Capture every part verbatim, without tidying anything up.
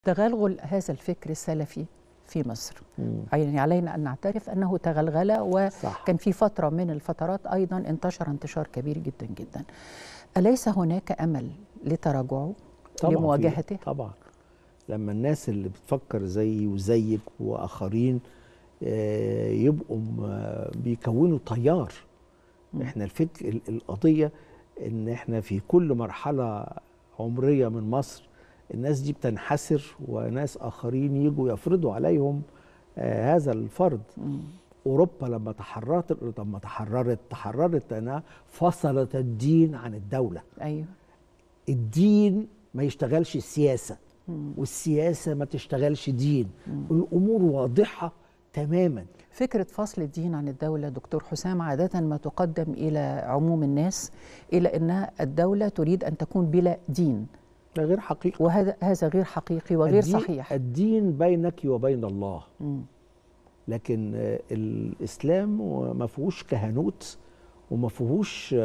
تغلغل هذا الفكر السلفي في مصر. مم. يعني علينا أن نعترف أنه تغلغل، وكان في فترة من الفترات أيضا انتشر انتشار كبير جدا جدا. أليس هناك أمل لتراجعه طبعا لمواجهته؟ طبعا. لما الناس اللي بتفكر زيي وزيك وآخرين يبقوا بيكونوا تيار. م. احنا الفكر القضية ان احنا في كل مرحلة عمرية من مصر الناس دي بتنحسر، وناس آخرين يجوا يفرضوا عليهم آه هذا الفرض. م. أوروبا لما تحررت لما تحررت تحررت أنها فصلت الدين عن الدولة. أيوه. الدين ما يشتغلش السياسة، م. والسياسة ما تشتغلش دين. م. الأمور واضحة تماما. فكرة فصل الدين عن الدولة دكتور حسام عادة ما تقدم إلى عموم الناس إلى أن الدولة تريد أن تكون بلا دين. ده غير حقيقي، وهذا هذا غير حقيقي وغير الدين صحيح. الدين بينك وبين الله. م. لكن الإسلام ما فيهوش كهنوت وما فيهوش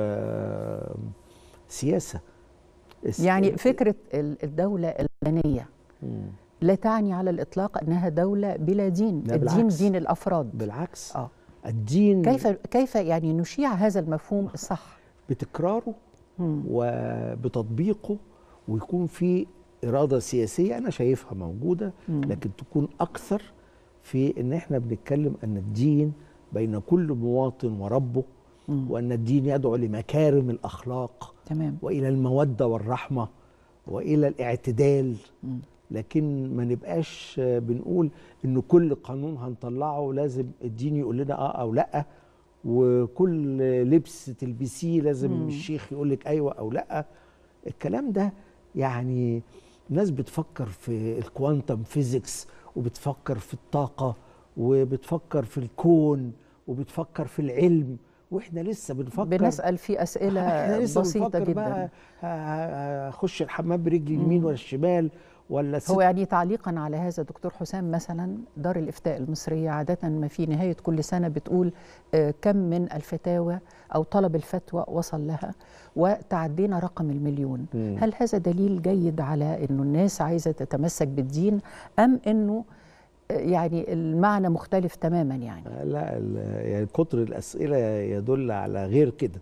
سياسة. يعني فكرة الدولة الغنية لا تعني على الإطلاق أنها دولة بلا دين. الدين بالعكس. دين الأفراد. بالعكس. آه. الدين كيف كيف يعني نشيع هذا المفهوم الصح؟ بتكراره مم. وبتطبيقه، ويكون في إرادة سياسية أنا شايفها موجودة، مم. لكن تكون أكثر في إن إحنا بنتكلم أن الدين بين كل مواطن وربه، مم. وأن الدين يدعو لمكارم الأخلاق. تمام. وإلى المودة والرحمة وإلى الاعتدال. مم. لكن ما نبقاش بنقول إن كل قانون هنطلعه لازم الدين يقول لنا آه أو لأ، وكل لبس تلبسيه لازم مم. الشيخ يقول لك أيوة أو لأ. الكلام ده يعني ناس بتفكر في الكوانتم فيزيكس، وبتفكر في الطاقة، وبتفكر في الكون، وبتفكر في العلم، واحنا لسه بنفكر بنسأل في أسئلة احنا لسه بسيطة جدا. بقى اخش الحمام برجلي اليمين ولا الشمال ولا هو يعني تعليقا على هذا دكتور حسام، مثلا دار الإفتاء المصرية عادة ما في نهاية كل سنة بتقول كم من الفتاوى أو طلب الفتوى وصل لها وتعدينا رقم المليون. مم. هل هذا دليل جيد على أنه الناس عايزة تتمسك بالدين، أم أنه يعني المعنى مختلف تماما؟ يعني لا، يعني كتر الأسئلة يدل على غير كده.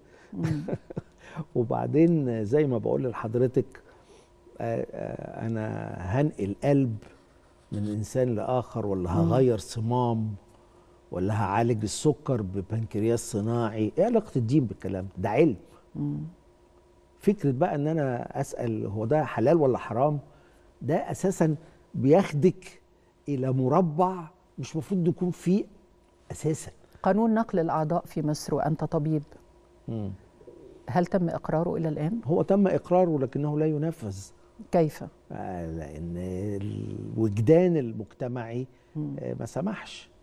وبعدين زي ما بقول لحضرتك، أنا هنقل قلب من إنسان لآخر، ولا هغير صمام، ولا هعالج السكر ببنكرياس صناعي. إيه علاقة الدين بالكلام ده؟ ده علم. مم. فكرة بقى إن أنا أسأل هو ده حلال ولا حرام، ده أساسا بياخدك إلى مربع مش مفروض يكون فيه أساسا. قانون نقل الأعضاء في مصر، وأنت طبيب، مم. هل تم إقراره إلى الآن؟ هو تم إقراره لكنه لا ينفذ. كيف؟ لأن الوجدان المجتمعي مم. ما سمحش.